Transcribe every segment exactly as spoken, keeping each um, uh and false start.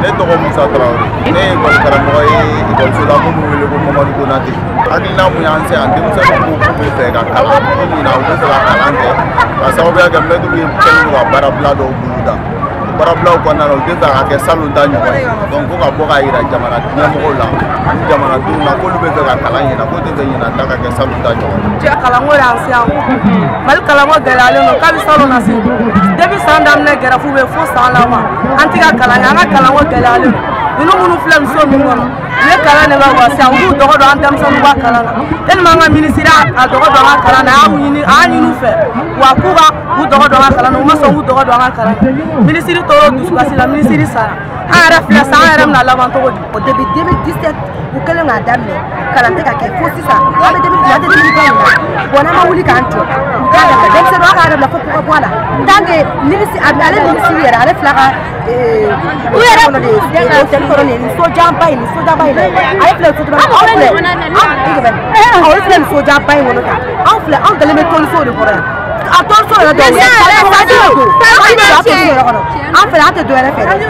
ne tɔgɔ Musa Traoré ne ye école karamɔgɔ ye école la minnu wele ko Mamadu Konate hakilina mun y'an se yan denmisɛnninw ko k'u bɛ fɛ ka kalan ko ɲina u bɛ fɛ ka kalan kɛ ka sababuya kɛ mɛtiriw ye kɛlen don ka baarabila dɔw boloda baarabilaw kɔnɔna na u tɛ fɛ ka kɛ salon ta ɲɔgɔn ye donc ko ka bɔ k'a yira jamana ɲɛmɔgɔw la ni jamanadenw na k'olu bɛ fɛ ka kalan ɲina k'o tɛ fɛ ɲina ta ka kɛ salon ta ɲɔgɔn ye. Kalanko y'an se yan Mali kalanko gɛlɛyalen don kabi salon na se depuis san daminɛ gɛrɛfu bɛ fo san laban an tɛ ka kalan kɛ an ka kalanko gɛlɛyalen don ninnu minnu filɛ muso min kɔnɔ u ye kalan de bɛ wa sisan u b'u dɔgɔ don an denmisɛnninw ka kalan na tellement an ka ministre a dɔgɔ don an ka kalan na a y'u ɲini a y'a ɲini u fɛ wa k'u ka u dɔgɔ don an ka kalan na u ma sɔn k'u dɔgɔ don an ka kalan na ministre tora o dusukasi la ministre sara an yɛrɛ filɛ san an yɛrɛ bɛna laban cogo di. Depuis deux mille dix-sept u kɛlen k'a daminɛ kalan tɛ ka kɛ fo sisan an bɛ deux mille dix-sept an tɛ deux mille vingt na bon n'an ma wuli k'an jɔ u t'a dabila denmisɛnninw an k'a dabila fo ko ka bɔ a la tant que ministre ale ministre yɛrɛ ale fila ka u yɛrɛ kɔnɔ de ye hôtel kɔnɔ de ye nin sojanba in nin sojanba in ale filɛ sojanba in anw filɛ olu filɛ nin sojanba in kɔnɔ tan anw filɛ anw dalen bɛ toliso de kɔrɔ yan a toliso yɛrɛ dɔw ye faji de don faji de don a toliso yɛrɛ kɔnɔ an fɛ an tɛ dɔ wɛrɛ fɛ dɛ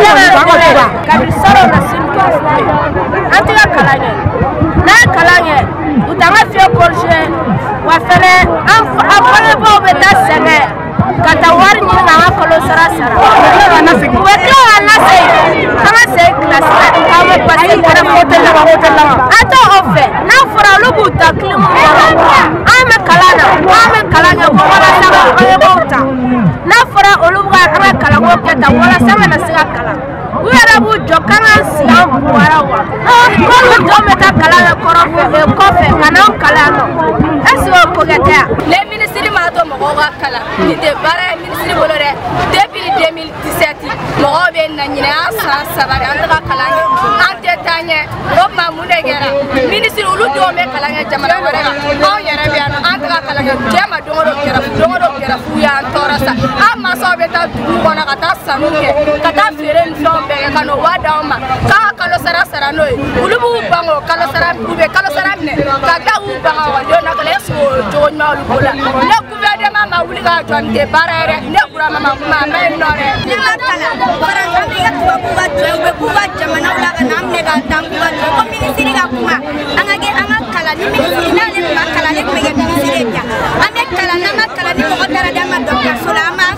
kabini salon na sini an tɛ ka kalan kɛ n'a ye kalan kɛ u t'an ka fiɲɛ kɔlɔsi wa fɛnɛ an bangebaaw bɛ taa sɛgɛn ka taa wari ɲini k'an ka kalo sara sara u bɛ tila k'an lasegin an ka segin kilasi la k'an bɛ pase kɛrɛ hôtel la hôtel la an tɛ o fɛ n'a fɔra olu b'u ta kilimu kɔrɔ an bɛ kalan na an bɛ kalan kɛ walasa ka bangebaaw ta n'a fɔra olu bɛ an ka kalanko kɛ tan walasa ka na se ka kalan u yɛrɛ b'u jɔ k'an ka sigi an buwara wa k'olu jɔn bɛ taa kalan kɛ kɔfɛ ka n'anw kalan nɔ est-ce que o ko kɛ tɛ yan. ne ministre m'a to mɔgɔw ka kalan nin tɛ baara ye ministre bolo dɛ depuis deux mille dix-sept mɔgɔw bɛ na ɲinɛ an san saba de an tɛ ka kalan kɛ an tɛ taa ɲɛ o tuma mun de kɛra ministre olu denw bɛ kalan kɛ jamana wɛrɛ kan anw yɛrɛ bɛ yan nɔ an tɛ ka kalan kɛ diɲɛ ma don o don gɛrɛfu don o don gɛrɛfu y'an tɔɔrɔ sa an mansaw bɛ taa dugu kɔnɔ ka taa sanu kɛ ka taa feere ni fɛnw bɛɛ kɛ ka n'o wa d'anw ma k'an ka kalo sara sara n'o ye olu b'u ban o kalo sara u bɛ kalo sara minɛ ka taa u ban ekɔlidenw na ka na est-ce que o jogo ɲuman olu bolo la ne gouvernement ma wuli k'a jɔ nin tɛ baara ye dɛ ne Burama ma kuma a ma yen nɔ dɛ. ne ma kalan faransa bɛ ka tubabu ka jɔ u bɛ k'u ka jamanaw la ka n'an minɛ k'an tan k'u ka jɔ ko minisiri ka kuma an ka kɛ an ka kalan ni minisiri n'ale tun ma kalan ale tun bɛ kɛ minisiri ye bi an bɛ kalan n'an ma kalan ni mɔgɔ taara d'an ma dɔgɔtɔrɔso la an b'a